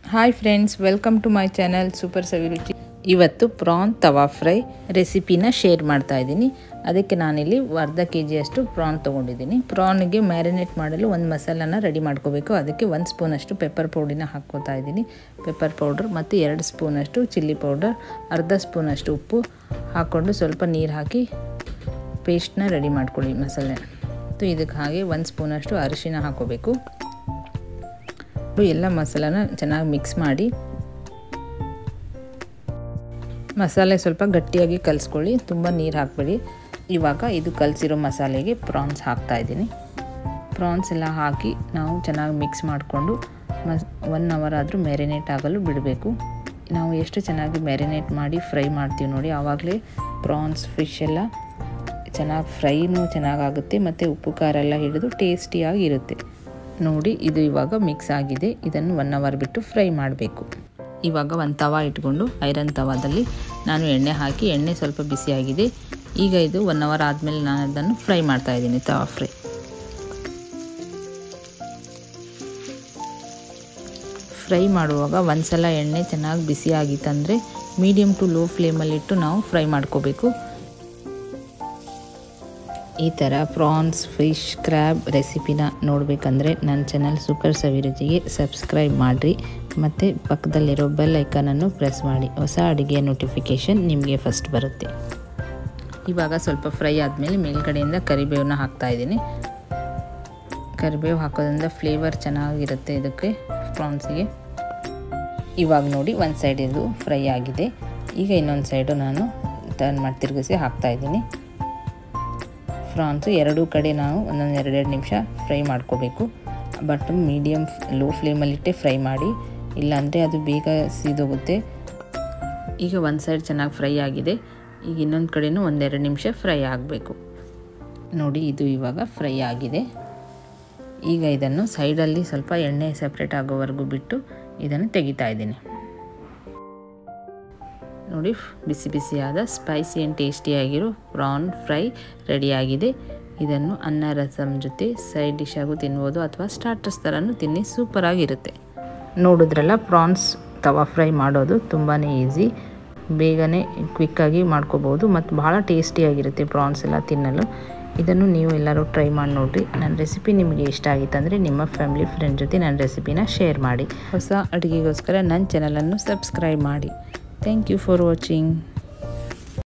Hi friends, welcome to my channel super Saviruchi. ಇವತ್ತು prawn tawa fry ರೆಸಿಪಿನ share ಮಾಡ್ತಾ ಇದ್ದೀನಿ. ಅದಕ್ಕೆ ನಾನಿಲ್ಲಿ ಅರ್ಧ kg ಪ್ರಾನ್ ತೊಗೊಂಡಿದ್ದೀನಿ. ಪ್ರಾನ್ಗೆ ಮ್ಯಾರಿನೇಟ್ ಮಾಡಲು ಒಂದು ಮಸಾಲಾನ ರೆಡಿ ಮಾಡ್ಕೋಬೇಕು. ಅದಕ್ಕೆ 1 ಸ್ಪೂನಷ್ಟು ಪೆಪ್ಪರ್ ಪೌಡಿನ ಹಾಕ್ಕೋತಾ ಇದ್ದೀನಿ. ಪೆಪ್ಪರ್ ಪೌಡರ್ ಮತ್ತು 2 ಸ್ಪೂನಷ್ಟು ಚಿಲ್ಲಿ ಪೌಡರ್, ಅರ್ಧ ಸ್ಪೂನಷ್ಟು ಉಪ್ಪು ಹಾಕ್ಕೊಂಡು ಸ್ವಲ್ಪ ನೀರು ಹಾಕಿ ಪೇಸ್ಟ್ನ ರೆಡಿ ಮಾಡ್ಕೊಳ್ಳಿ ಮಸಾಲೆ. ಇದಕ್ಕೆ ಹಾಗೆ 1 ಸ್ಪೂನಷ್ಟು ಅರಿಶಿನ ಹಾಕೋಬೇಕು. ಎಲ್ಲ ಮಸಾಲಾನ ಚೆನ್ನಾಗಿ ಮಿಕ್ಸ್ ಮಾಡಿ ಮಸಾಲೆ ಸ್ವಲ್ಪ ಗಟ್ಟಿಯಾಗಿ ಕಲಿಸ್ಕೊಳ್ಳಿ, ತುಂಬ ನೀರು ಹಾಕಬೇಡಿ. ಇವಾಗ ಇದು ಕಲಸಿರೋ ಮಸಾಲೆಗೆ ಪ್ರಾನ್ಸ್ ಹಾಕ್ತಾ ಇದ್ದೀನಿ. ಪ್ರಾನ್ಸ್ ಎಲ್ಲ ಹಾಕಿ ನಾವು ಚೆನ್ನಾಗಿ ಮಿಕ್ಸ್ ಮಾಡಿಕೊಂಡು 1 ಅವರ್ ಆದರೂ ಮ್ಯಾರಿನೇಟ್ ಆಗಲು ಬಿಡಬೇಕು. ನಾವು ಎಷ್ಟು ಚೆನ್ನಾಗಿ ಮ್ಯಾರಿನೇಟ್ ಮಾಡಿ ಫ್ರೈ ಮಾಡ್ತೀವಿ ನೋಡಿ, ಆವಾಗಲೇ ಪ್ರಾನ್ಸ್ ಫಿಶ್ ಎಲ್ಲ ಚೆನ್ನಾಗಿ ಫ್ರೈನೂ ಚೆನ್ನಾಗಾಗುತ್ತೆ ಮತ್ತು ಉಪ್ಪು ಖಾರ ಎಲ್ಲ ಹಿಡಿದು ಟೇಸ್ಟಿಯಾಗಿ ಇರುತ್ತೆ ನೋಡಿ. ಇದು ಇವಾಗ ಮಿಕ್ಸ್ ಆಗಿದೆ. ಇದನ್ನು 1 ಅವರ್ ಬಿಟ್ಟು ಫ್ರೈ ಮಾಡಬೇಕು. ಇವಾಗ ಒಂದು ತವಾ ಇಟ್ಕೊಂಡು ಐರನ್ ತವಾದಲ್ಲಿ ನಾನು ಎಣ್ಣೆ ಹಾಕಿ, ಎಣ್ಣೆ ಸ್ವಲ್ಪ ಬಿಸಿಯಾಗಿದೆ. ಈಗ ಇದು 1 ಅವರ್ ಆದಮೇಲೆ ನಾನು ಅದನ್ನು ಫ್ರೈ ಮಾಡ್ತಾ ಇದ್ದೀನಿ. ತವಾ ಫ್ರೈ ಮಾಡುವಾಗ ಒಂದ್ಸಲ ಎಣ್ಣೆ ಚೆನ್ನಾಗಿ ಬಿಸಿಯಾಗಿತ್ತಂದರೆ ಮೀಡಿಯಮ್ ಟು ಲೋ ಫ್ಲೇಮಲ್ಲಿಟ್ಟು ನಾವು ಫ್ರೈ ಮಾಡ್ಕೋಬೇಕು. ಈ ಥರ ಪ್ರಾನ್ಸ್, ಫಿಶ್, ಕ್ರ್ಯಾಬ್ ರೆಸಿಪಿನ ನೋಡಬೇಕಂದ್ರೆ ನನ್ನ ಚಾನಲ್ ಸೂಪರ್ ಸವಿರುಚಿಗೆ ಸಬ್ಸ್ಕ್ರೈಬ್ ಮಾಡಿರಿ ಮತ್ತು ಪಕ್ಕದಲ್ಲಿರೋ ಬೆಲ್ ಐಕಾನನ್ನು ಪ್ರೆಸ್ ಮಾಡಿ. ಹೊಸ ಅಡುಗೆಯ ನೋಟಿಫಿಕೇಷನ್ ನಿಮಗೆ ಫಸ್ಟ್ ಬರುತ್ತೆ. ಇವಾಗ ಸ್ವಲ್ಪ ಫ್ರೈ ಆದಮೇಲೆ ಮೇಲ್ಗಡೆಯಿಂದ ಕರಿಬೇವನ್ನ ಹಾಕ್ತಾಯಿದ್ದೀನಿ. ಕರಿಬೇವು ಹಾಕೋದ್ರಿಂದ ಫ್ಲೇವರ್ ಚೆನ್ನಾಗಿರುತ್ತೆ ಇದಕ್ಕೆ ಪ್ರಾನ್ಸಿಗೆ. ಇವಾಗ ನೋಡಿ ಒಂದು ಸೈಡ್ ಇದು ಫ್ರೈ ಆಗಿದೆ. ಈಗ ಇನ್ನೊಂದು ಸೈಡು ನಾನು ಟರ್ನ್ ಮಾಡಿ ತಿರುಗಿಸಿ ಹಾಕ್ತಾಯಿದ್ದೀನಿ. ಪ್ರಾನ್ಸು ಎರಡೂ ಕಡೆ ನಾವು 1-2 ನಿಮಿಷ ಫ್ರೈ ಮಾಡ್ಕೋಬೇಕು. ಬಟ್ ಮೀಡಿಯಮ್ ಲೋ ಫ್ಲೇಮಲ್ಲಿಟ್ಟೆ ಫ್ರೈ ಮಾಡಿ, ಇಲ್ಲಾಂದರೆ ಅದು ಬೇಗ ಸೀದೋಗುತ್ತೆ. ಈಗ ಒಂದು ಸೈಡ್ ಚೆನ್ನಾಗಿ ಫ್ರೈ ಆಗಿದೆ. ಈಗ ಇನ್ನೊಂದು ಕಡೆನೂ 1-2 ನಿಮಿಷ ಫ್ರೈ ಆಗಬೇಕು ನೋಡಿ. ಇದು ಇವಾಗ ಫ್ರೈ ಆಗಿದೆ. ಈಗ ಇದನ್ನು ಸೈಡಲ್ಲಿ ಸ್ವಲ್ಪ ಎಣ್ಣೆ ಸಪ್ರೇಟ್ ಆಗೋವರೆಗೂ ಬಿಟ್ಟು ಇದನ್ನು ತೆಗಿತಾ ಇದ್ದೀನಿ ನೋಡಿ. ಬಿಸಿ ಬಿಸಿಯಾದ ಸ್ಪೈಸಿ ಆ್ಯಂಡ್ ಟೇಸ್ಟಿಯಾಗಿರೋ ಪ್ರಾನ್ ಫ್ರೈ ರೆಡಿಯಾಗಿದೆ. ಇದನ್ನು ಅನ್ನ ರಸಮ್ ಜೊತೆ ಸೈಡ್ ಡಿಶ್ ಆಗು ತಿನ್ಬೋದು ಅಥವಾ ಸ್ಟಾರ್ಟರ್ಸ್ ಥರನೂ ತಿನ್ನಿ, ಸೂಪರಾಗಿರುತ್ತೆ. ನೋಡಿದ್ರಲ್ಲ, ಪ್ರಾನ್ಸ್ ತವಾ ಫ್ರೈ ಮಾಡೋದು ತುಂಬಾ ಈಸಿ, ಬೇಗನೆ ಕ್ವಿಕ್ಕಾಗಿ ಮಾಡ್ಕೋಬೋದು ಮತ್ತು ಭಾಳ ಟೇಸ್ಟಿಯಾಗಿರುತ್ತೆ ಪ್ರಾನ್ಸ್ ಎಲ್ಲ ತಿನ್ನಲು. ಇದನ್ನು ನೀವು ಎಲ್ಲರೂ ಟ್ರೈ ಮಾಡಿ ನೋಡಿರಿ. ನನ್ನ ರೆಸಿಪಿ ನಿಮಗೆ ಇಷ್ಟ ಆಗಿತ್ತಂದರೆ ನಿಮ್ಮ ಫ್ಯಾಮಿಲಿ ಫ್ರೆಂಡ್ ಜೊತೆ ನನ್ನ ರೆಸಿಪಿನ ಶೇರ್ ಮಾಡಿ. ಹೊಸ ಅಡುಗೆಗೋಸ್ಕರ ನನ್ನ ಚಾನಲನ್ನು ಸಬ್ಸ್ಕ್ರೈಬ್ ಮಾಡಿ. Thank you for watching.